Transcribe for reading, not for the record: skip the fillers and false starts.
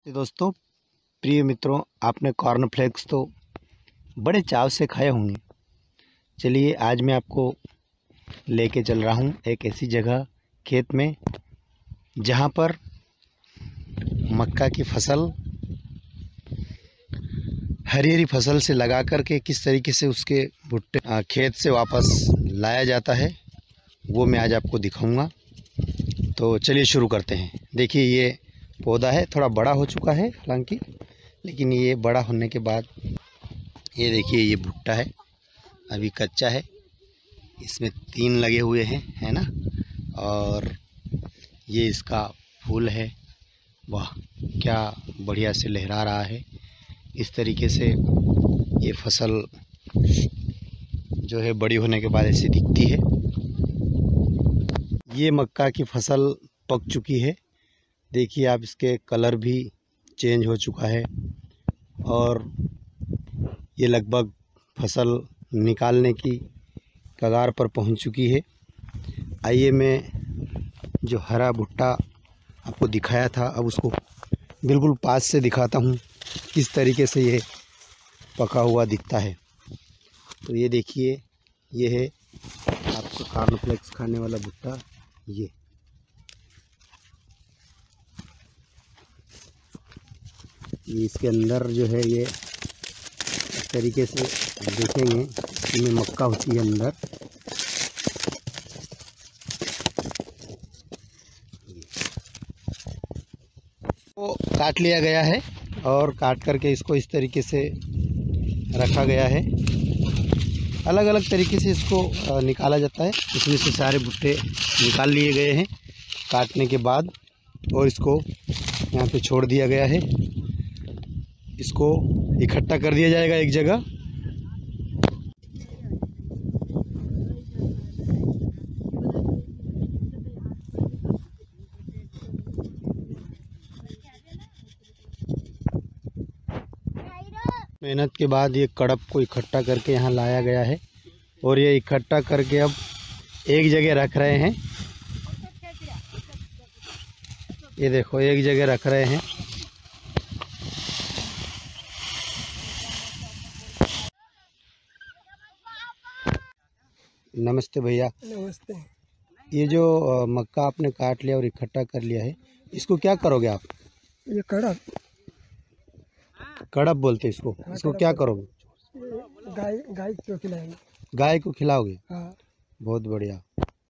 तो दोस्तों, प्रिय मित्रों, आपने कॉर्नफ्लेक्स तो बड़े चाव से खाए होंगे। चलिए आज मैं आपको लेके चल रहा हूँ एक ऐसी जगह, खेत में, जहाँ पर मक्का की फसल, हरी हरी फसल से लगा कर के किस तरीके से उसके भुट्टे खेत से वापस लाया जाता है, वो मैं आज आपको दिखाऊंगा। तो चलिए शुरू करते हैं। देखिए, ये पौधा है, थोड़ा बड़ा हो चुका है हालांकि, लेकिन ये बड़ा होने के बाद ये देखिए, ये भुट्टा है, अभी कच्चा है। इसमें 3 लगे हुए हैं, है ना। और ये इसका फूल है। वाह, क्या बढ़िया से लहरा रहा है। इस तरीके से ये फसल जो है बड़ी होने के बाद ऐसी दिखती है। ये मक्का की फसल पक चुकी है। देखिए आप, इसके कलर भी चेंज हो चुका है और ये लगभग फसल निकालने की कगार पर पहुंच चुकी है। आइए मैं जो हरा भुट्टा आपको दिखाया था, अब उसको बिल्कुल पास से दिखाता हूं किस तरीके से ये पका हुआ दिखता है। तो ये देखिए, ये है आपका कॉर्नफ्लेक्स खाने वाला भुट्टा। ये इसके अंदर जो है, ये इस तरीके से देखेंगे, इसमें मक्का होती है अंदर। वो काट लिया गया है और काट करके इसको इस तरीके से रखा गया है। अलग अलग तरीके से इसको निकाला जाता है। इसमें से सारे भुट्टे निकाल लिए गए हैं काटने के बाद, और इसको यहाँ पे छोड़ दिया गया है। इसको इकट्ठा कर दिया जाएगा एक जगह। मेहनत के बाद ये कड़प को इकट्ठा करके यहाँ लाया गया है, और ये इकट्ठा करके अब एक जगह रख रहे हैं। ये देखो, एक जगह रख रहे हैं। नमस्ते भैया। नमस्ते। ये जो मक्का आपने काट लिया और इकट्ठा कर लिया है, इसको क्या करोगे आप? ये कड़प कड़प बोलते हैं इसको। इसको क्या करोगे? गाय गाय को खिलाएंगे। गाय को खिलाओगे? हाँ। बहुत बढ़िया।